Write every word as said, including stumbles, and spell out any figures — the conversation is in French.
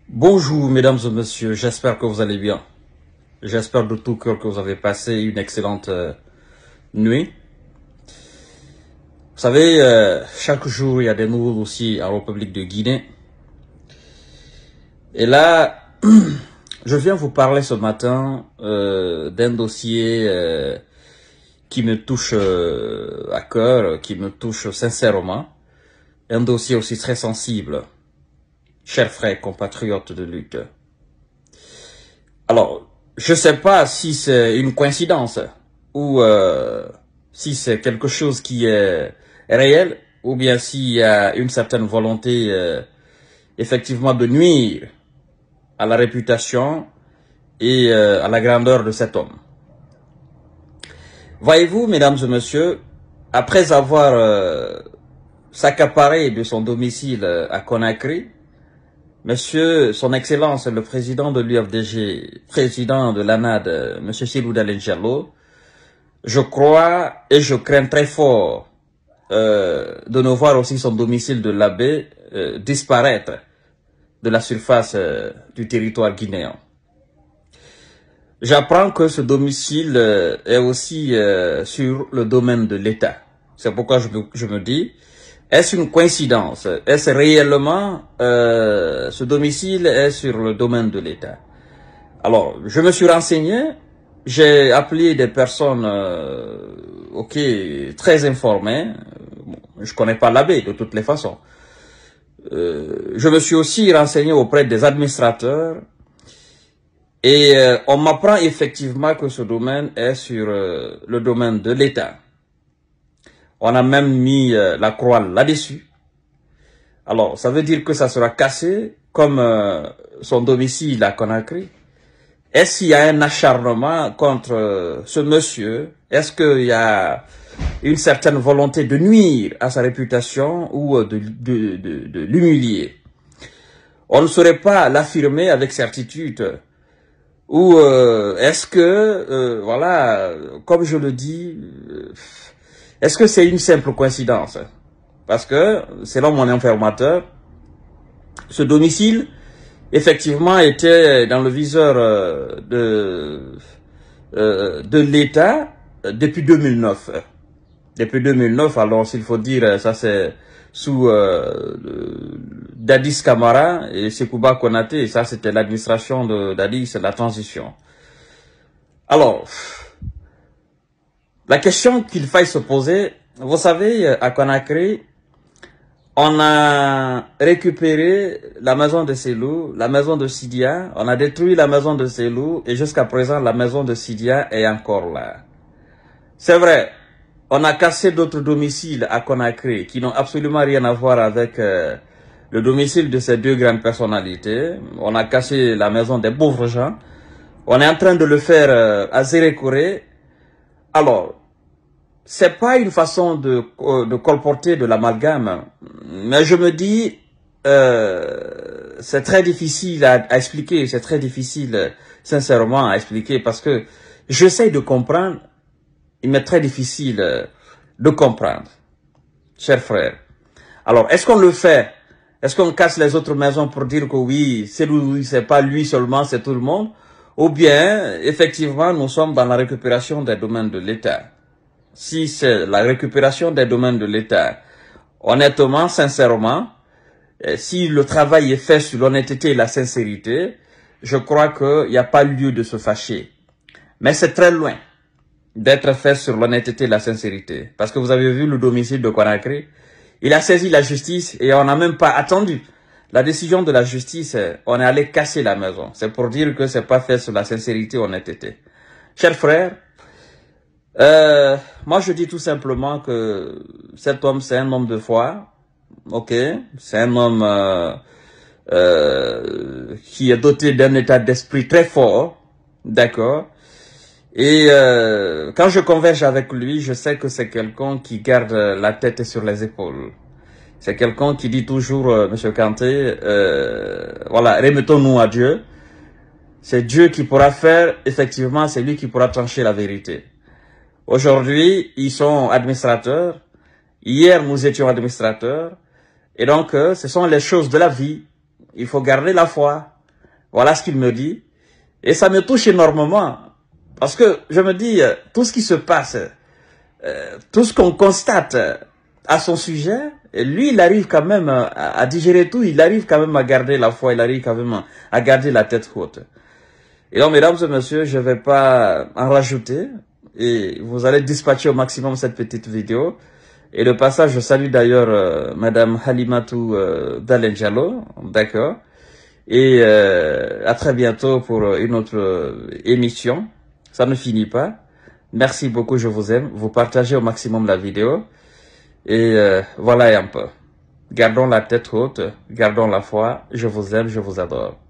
Bonjour mesdames et messieurs, j'espère que vous allez bien. J'espère de tout cœur que vous avez passé une excellente euh, nuit. Vous savez, euh, chaque jour il y a des nouveaux dossiers en République de Guinée. Et là, je viens vous parler ce matin euh, d'un dossier euh, qui me touche euh, à cœur, qui me touche sincèrement. Un dossier aussi très sensible. Chers frères compatriotes de lutte. Alors, je ne sais pas si c'est une coïncidence ou euh, si c'est quelque chose qui est réel ou bien s'il y a une certaine volonté euh, effectivement de nuire à la réputation et euh, à la grandeur de cet homme. Voyez-vous, mesdames et messieurs, après avoir euh, s'accaparé de son domicile à Conakry, Monsieur, son Excellence, le président de l'U F D G, président de l'A N A D, Monsieur Cellou Dalein Diallo, je crois et je crains très fort euh, de ne voir aussi son domicile de l'abbé euh, disparaître de la surface euh, du territoire guinéen. J'apprends que ce domicile euh, est aussi euh, sur le domaine de l'État. C'est pourquoi je me, je me dis, est-ce une coïncidence? Est-ce réellement euh, ce domicile est sur le domaine de l'État? Alors, je me suis renseigné, j'ai appelé des personnes, euh, ok, très informées. Bon, je connais pas l'abbé de toutes les façons. Euh, je me suis aussi renseigné auprès des administrateurs et euh, on m'apprend effectivement que ce domaine est sur euh, le domaine de l'État. On a même mis euh, la croix là-dessus. Alors, ça veut dire que ça sera cassé comme euh, son domicile à Conakry. Est-ce qu'il y a un acharnement contre euh, ce monsieur? Est-ce qu'il y a une certaine volonté de nuire à sa réputation ou euh, de, de, de, de l'humilier? On ne saurait pas l'affirmer avec certitude. Ou euh, est-ce que, euh, voilà, comme je le dis... Euh, Est-ce que c'est une simple coïncidence? Parce que, selon mon informateur, ce domicile, effectivement, était dans le viseur euh, de, euh, de l'État depuis deux mille neuf. Depuis deux mille neuf, alors s'il faut dire, ça c'est sous euh, Dadis Camara et Sekouba Konaté, ça c'était l'administration de Dadis, la transition. Alors... La question qu'il faille se poser, vous savez, à Conakry, on a récupéré la maison de Cellou, la maison de Sidia, on a détruit la maison de Cellou et jusqu'à présent, la maison de Sidia est encore là. C'est vrai, on a cassé d'autres domiciles à Conakry qui n'ont absolument rien à voir avec euh, le domicile de ces deux grandes personnalités. On a cassé la maison des pauvres gens. On est en train de le faire euh, à Zérékoré. Alors, c'est pas une façon de, de colporter de l'amalgame, mais je me dis, euh, c'est très difficile à, à expliquer, c'est très difficile, sincèrement, à expliquer, parce que j'essaie de comprendre, il m'est très difficile de comprendre, chers frères. Alors, est-ce qu'on le fait? Est-ce qu'on casse les autres maisons pour dire que oui, c'est lui, c'est pas lui seulement, c'est tout le monde? Ou bien, effectivement, nous sommes dans la récupération des domaines de l'État? Si c'est la récupération des domaines de l'État, honnêtement, sincèrement, si le travail est fait sur l'honnêteté et la sincérité, je crois qu'il n'y a pas lieu de se fâcher. Mais c'est très loin d'être fait sur l'honnêteté et la sincérité. Parce que vous avez vu le domicile de Conakry, il a saisi la justice et on n'a même pas attendu la décision de la justice. On est allé casser la maison. C'est pour dire que c'est pas fait sur la sincérité et l'honnêteté. Chers frères, Euh, moi, je dis tout simplement que cet homme, c'est un homme de foi, ok, c'est un homme euh, euh, qui est doté d'un état d'esprit très fort, d'accord, et euh, quand je converge avec lui, je sais que c'est quelqu'un qui garde la tête sur les épaules. C'est quelqu'un qui dit toujours, euh, Monsieur Kanté, euh, voilà, remettons-nous à Dieu. C'est Dieu qui pourra faire, effectivement, c'est lui qui pourra trancher la vérité. Aujourd'hui, ils sont administrateurs. Hier, nous étions administrateurs. Et donc, euh, ce sont les choses de la vie. Il faut garder la foi. Voilà ce qu'il me dit. Et ça me touche énormément. Parce que je me dis, tout ce qui se passe, euh, tout ce qu'on constate à son sujet, lui, il arrive quand même à, à digérer tout, il arrive quand même à garder la foi, il arrive quand même à garder la tête haute. Et donc, mesdames et messieurs, je ne vais pas en rajouter. Et vous allez dispatcher au maximum cette petite vidéo. Et le passage, je salue d'ailleurs euh, Madame Halimatou euh, Dalenjalo, d'accord. Et euh, à très bientôt pour une autre euh, émission. Ça ne finit pas. Merci beaucoup, je vous aime. Vous partagez au maximum la vidéo. Et euh, voilà un peu. Gardons la tête haute, gardons la foi. Je vous aime, je vous adore.